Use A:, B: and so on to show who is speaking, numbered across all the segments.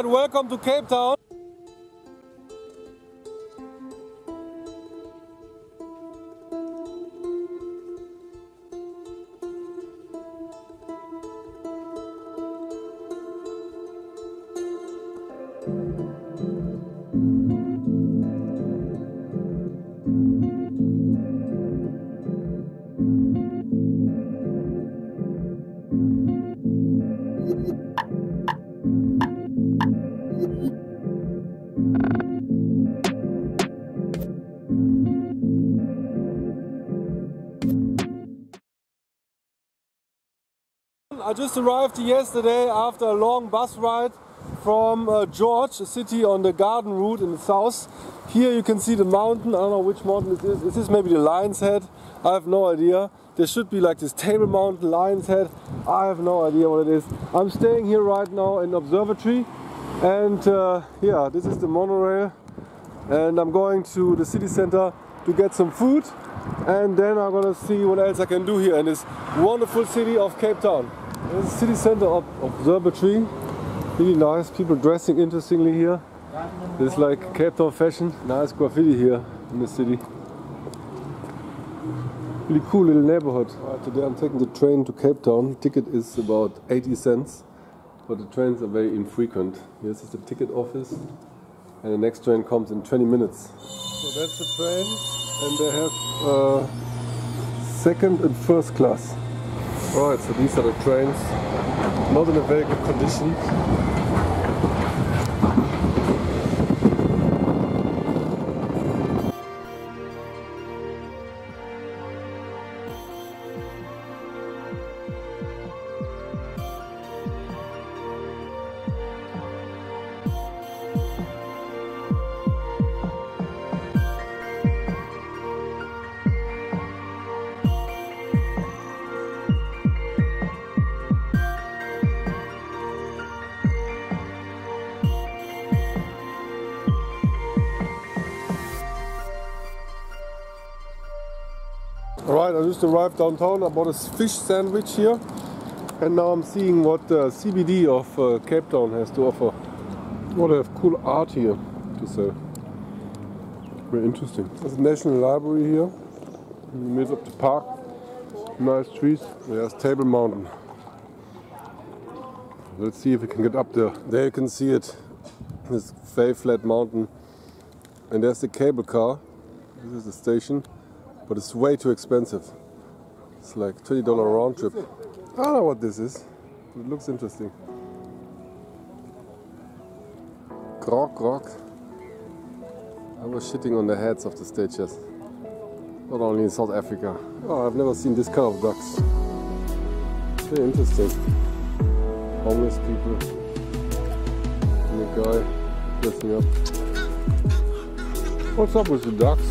A: welcome to Cape Town. I just arrived yesterday after a long bus ride from George, a city on the Garden Route in the south. Here you can see the mountain. I don't know which mountain it is. Is this maybe the Lion's Head? I have no idea. There should be like this Table Mountain, Lion's Head. I have no idea what it is. I'm staying here right now in Observatory, and yeah, this is the monorail, and I'm going to the city center to get some food, and then I'm gonna see what else I can do here in this wonderful city of Cape Town. This is the city center of Observatory. Really nice, people dressing interestingly here. There's like Cape Town fashion. Nice graffiti here in the city. Really cool little neighborhood. Right, today I'm taking the train to Cape Town. The ticket is about 80 cents, but the trains are very infrequent. This is the ticket office, and the next train comes in 20 minutes. So that's the train, and they have second and first class. Right, so these are the trains, not in a very good condition. Alright, I just arrived downtown. I bought a fish sandwich here, and now I'm seeing what the CBD of Cape Town has to offer. Oh, they have cool art here to sell. Very interesting. There's a National Library here in the middle of the park. Nice trees. There's Table Mountain. Let's see if we can get up there. There you can see it. This very flat mountain. And there's the cable car. This is the station. But it's way too expensive. It's like $20 round trip. I don't know what this is. It looks interesting. Grok, grok. I was shitting on the heads of the stages. Not only in South Africa. Oh, I've never seen this kind of ducks. Very interesting. Homeless people. And a guy dressing up. What's up with the ducks?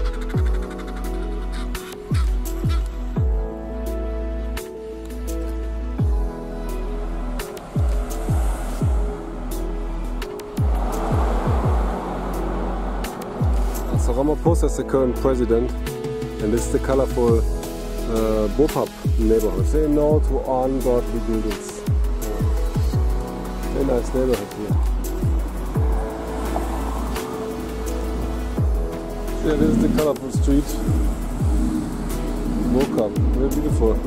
A: So Ramaphosa is the current president, and this is the colorful Bopap neighborhood. Say no to ungodly buildings. Very nice neighborhood here. Yeah, this is the colorful street. Bopap, very beautiful.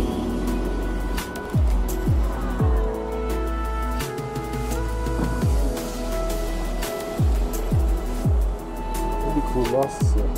A: Cool masks here.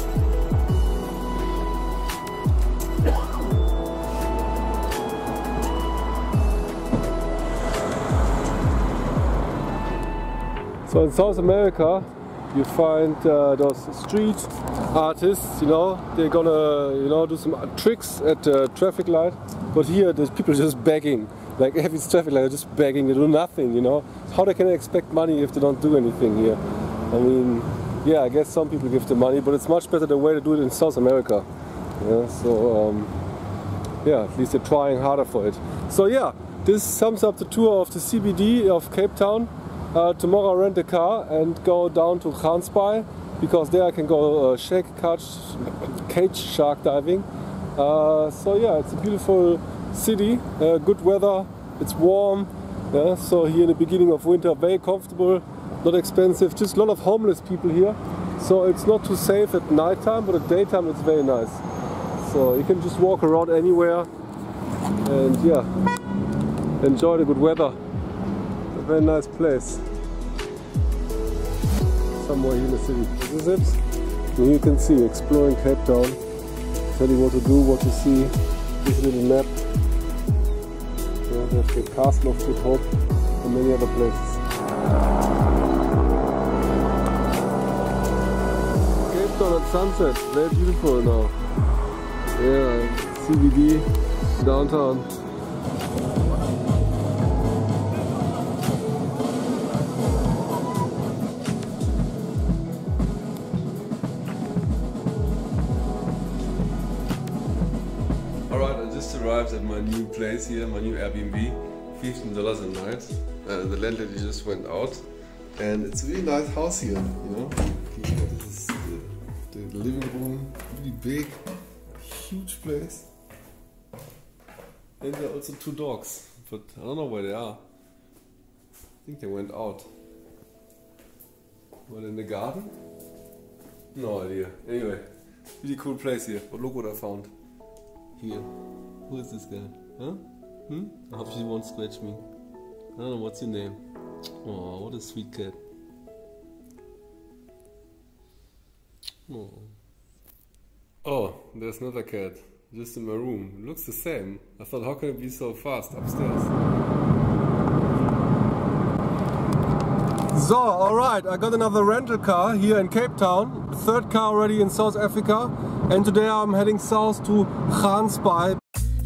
A: So in South America you find those street artists, you know, they're gonna, you know, do some tricks at the traffic light, but here there's people just begging, like every traffic light, they're just begging, they do nothing, you know. How they can expect money if they don't do anything here? I mean, yeah, I guess some people give the money, but it's much better the way to do it in South America. Yeah, so yeah, at least they're trying harder for it. So yeah, this sums up the tour of the CBD of Cape Town. Tomorrow I rent a car and go down to Gansbaai, because there I can go cage shark diving. So yeah, it's a beautiful city, good weather, it's warm, Yeah, so here in the beginning of winter, very comfortable, not expensive, just a lot of homeless people here. So it's not too safe at night time, but at daytime it's very nice. So you can just walk around anywhere and yeah, enjoy the good weather. A very nice place. Somewhere here in the city. This is it. And you can see exploring Cape Town. Tell you what to do, what to see. This little map. Yeah, there's the Castle of Good Hope and many other places. Cape Town at sunset. Very beautiful now. Yeah, CBD, downtown. Alright, I just arrived at my new place here, my new Airbnb, $15 a night. The landlady just went out, and it's a really nice house here, you know. This is the living room, really big, huge place. And there are also 2 dogs, but I don't know where they are. I think they went out. Well, in the garden? No idea. Anyway, really cool place here, but look what I found. Here. Who is this guy? Huh? I hope she won't scratch me. I don't know, what's your name? Oh, what a sweet cat. Oh, there's another cat. Just in my room. It looks the same. I thought, how can it be so fast upstairs? So, alright, I got another rental car here in Cape Town. The 3rd car already in South Africa. And today I'm heading south to Gansbaai.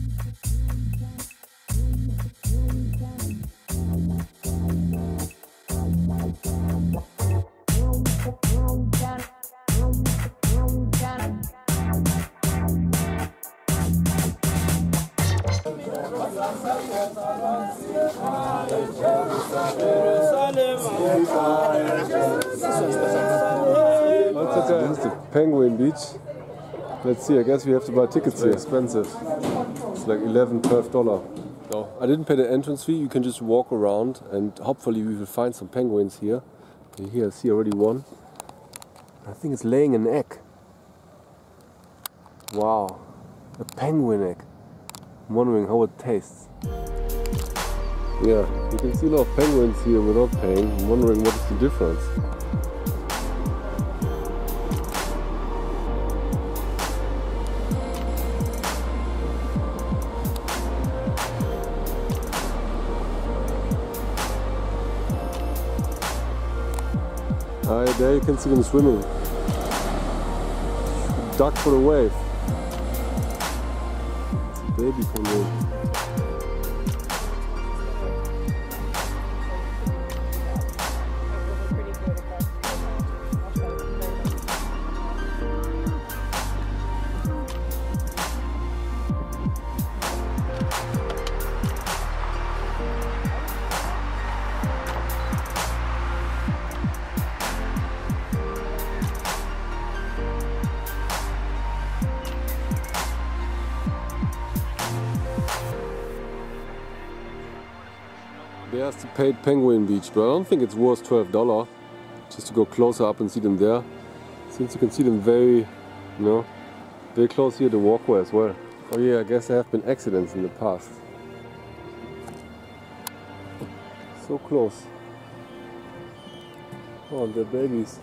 A: This is the Penguin Beach. Let's see, I guess we have to buy tickets here. Expensive. It's like $11, $12. No, I didn't pay the entrance fee. You can just walk around and hopefully we will find some penguins here. Here I see already one. I think it's laying an egg. Wow, a penguin egg. I'm wondering how it tastes. Yeah, you can see a lot of penguins here without paying. I'm wondering what is the difference. There you can see them swimming. Duck for the wave. It's a baby penguin. There's the paid Penguin Beach, but I don't think it's worth $12 just to go closer up and see them there. Since you can see them very, very close here, the walkway as well. Oh yeah, I guess there have been accidents in the past. So close. Oh, and they're babies.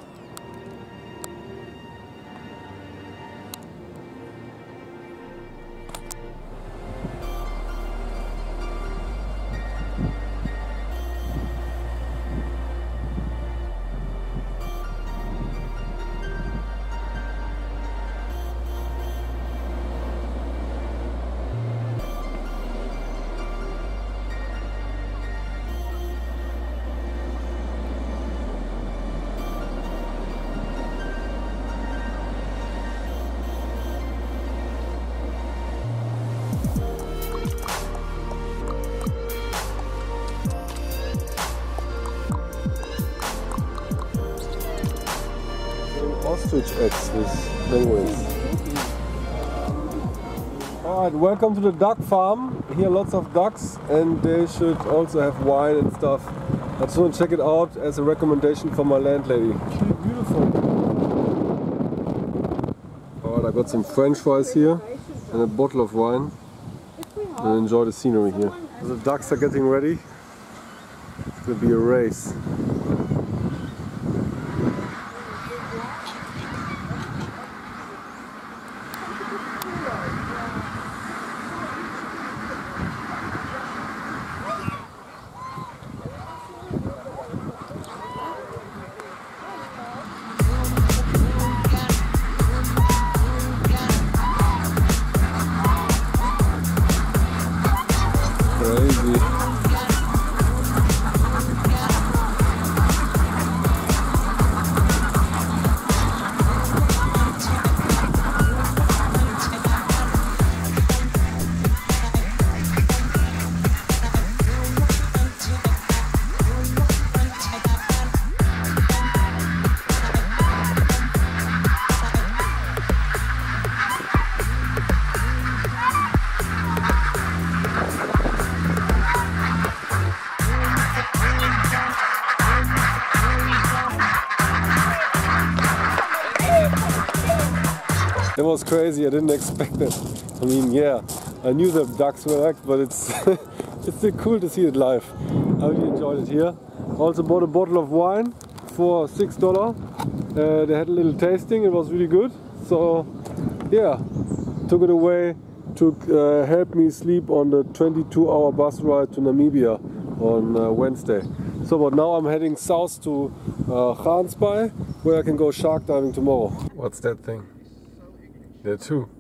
A: Ostrich eggs with penguins. Alright, welcome to the duck farm. here lots of ducks, and they should also have wine and stuff. I just want to check it out as a recommendation for my landlady. It's really beautiful. Alright, I got some French fries here and a bottle of wine. And enjoy the scenery here. The ducks are getting ready. It's going to be a race. Crazy. That was crazy, I didn't expect that. I mean, yeah, I knew the ducks were like, but it's it's still cool to see it live. I really enjoyed it here. Also bought a bottle of wine for $6. They had a little tasting, it was really good. So yeah, took it away to help me sleep on the 22-hour bus ride to Namibia on Wednesday. So but now I'm heading south to Gansbaai, where I can go shark diving tomorrow. What's that thing? There are two.